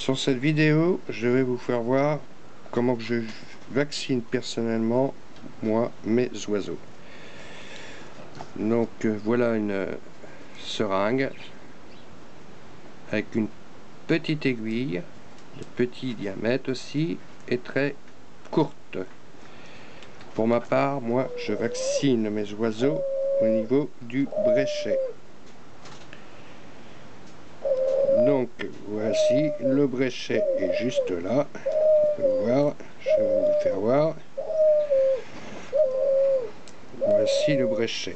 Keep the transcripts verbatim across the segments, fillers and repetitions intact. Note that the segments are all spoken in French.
Sur cette vidéo, je vais vous faire voir comment que je vaccine personnellement, moi, mes oiseaux. Donc euh, voilà une euh, seringue avec une petite aiguille de petit diamètre aussi et très courte. Pour ma part, moi, je vaccine mes oiseaux au niveau du bréchet. Donc voici, le bréchet est juste là. Vous pouvez voir, je vais vous le faire voir. Voici le bréchet.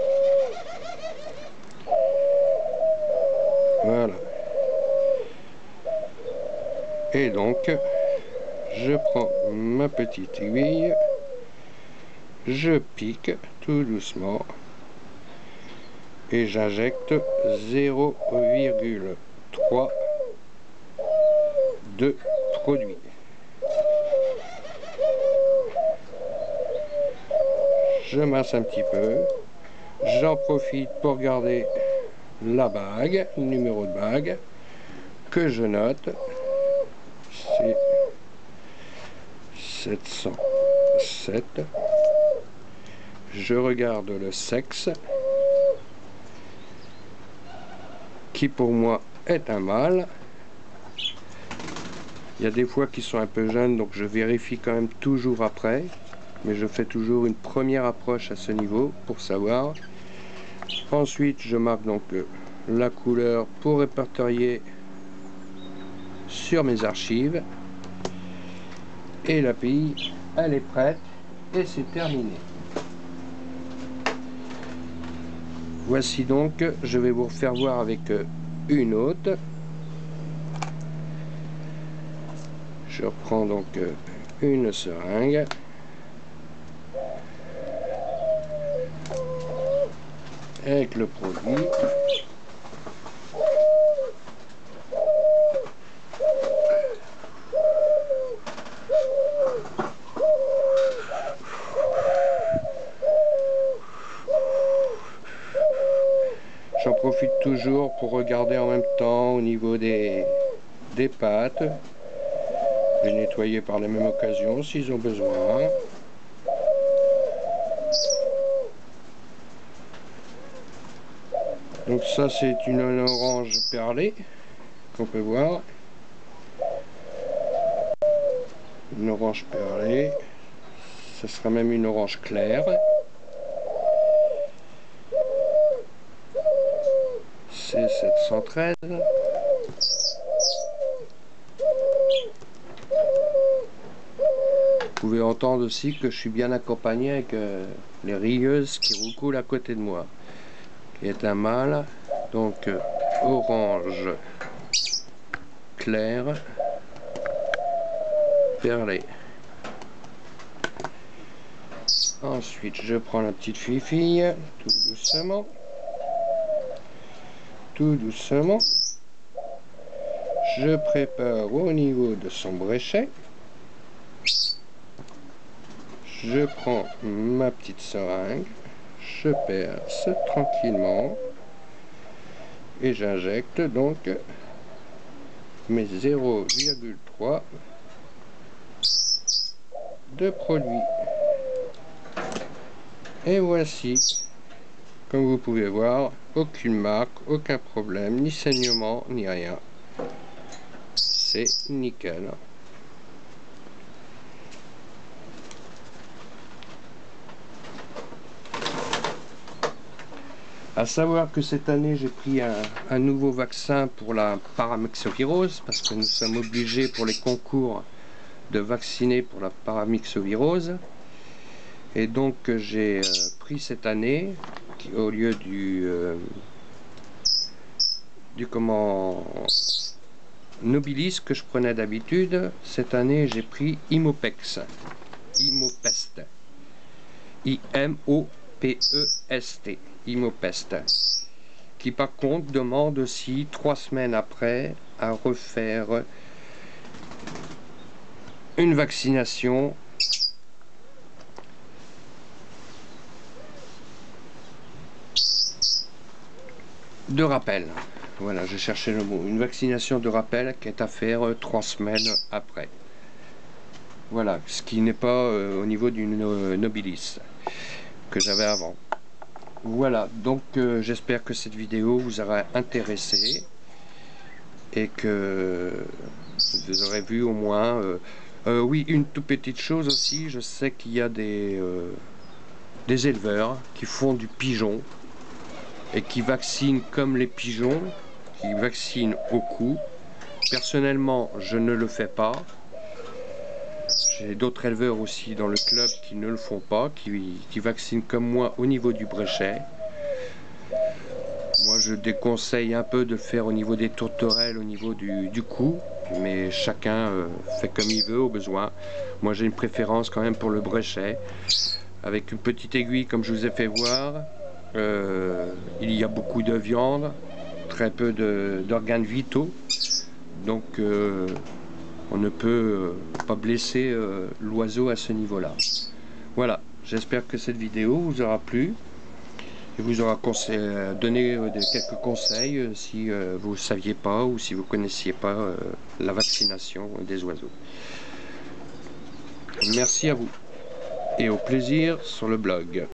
Voilà. Et donc, je prends ma petite aiguille, je pique tout doucement et j'injecte zéro virgule trois de produit. Je masse un petit peu, j'en profite pour garder la bague, le numéro de bague que je note, c'est sept cent sept. Je regarde le sexe qui pour moi est un mâle. Il y a des fois qui sont un peu jeunes, donc je vérifie quand même toujours après, mais je fais toujours une première approche à ce niveau pour savoir. Ensuite je marque donc la couleur pour répertorier sur mes archives, et la pille elle est prête et c'est terminé. Voici donc, je vais vous faire voir avec une autre. Je reprends donc une seringue. Avec le produit. J'en profite toujours pour regarder en même temps au niveau des, des pattes. Les nettoyer par la même occasion s'ils ont besoin. Donc ça c'est une orange perlée qu'on peut voir. Une orange perlée. Ce sera même une orange claire. C'est sept cent treize. Vous pouvez entendre aussi que je suis bien accompagné avec euh, les rieuses qui roucoulent à côté de moi, qui est un mâle. Donc euh, orange clair perlé. Ensuite je prends la petite fille-fille tout doucement, tout doucement. Je prépare au niveau de son bréchet. Je prends ma petite seringue, je perce tranquillement et j'injecte donc mes zéro virgule trois de produit. Et voici, comme vous pouvez voir, aucune marque, aucun problème, ni saignement, ni rien. C'est nickel. À savoir que cette année j'ai pris un, un nouveau vaccin pour la paramyxovirose, parce que nous sommes obligés pour les concours de vacciner pour la paramyxovirose. Et donc j'ai euh, pris cette année, qui, au lieu du, euh, du comment, Nobilis que je prenais d'habitude, cette année j'ai pris Imopex, Imopest, I M O P E S T, Imopest, qui par contre demande aussi trois semaines après à refaire une vaccination de rappel. Voilà, je cherchais le mot. Une vaccination de rappel qui est à faire euh, trois semaines après. Voilà, ce qui n'est pas euh, au niveau du no nobilis que j'avais avant. Voilà, donc euh, j'espère que cette vidéo vous aura intéressé et que vous aurez vu au moins... Euh, euh, oui, une toute petite chose aussi, je sais qu'il y a des, euh, des éleveurs qui font du pigeon et qui vaccinent comme les pigeons, qui vaccinent au cou. Personnellement, je ne le fais pas. J'ai d'autres éleveurs aussi dans le club qui ne le font pas, qui, qui vaccinent comme moi au niveau du bréchet. Moi, je déconseille un peu de le faire au niveau des tourterelles, au niveau du, du cou, mais chacun euh, fait comme il veut au besoin. Moi, j'ai une préférence quand même pour le bréchet, avec une petite aiguille comme je vous ai fait voir. Euh, il y a beaucoup de viande, très peu d'organes vitaux, donc euh, on ne peut euh, pas blesser euh, l'oiseau à ce niveau-là. Voilà, j'espère que cette vidéo vous aura plu et vous aura euh, donné euh, quelques conseils euh, si euh, vous ne saviez pas ou si vous ne connaissiez pas euh, la vaccination des oiseaux. Merci à vous et au plaisir sur le blog.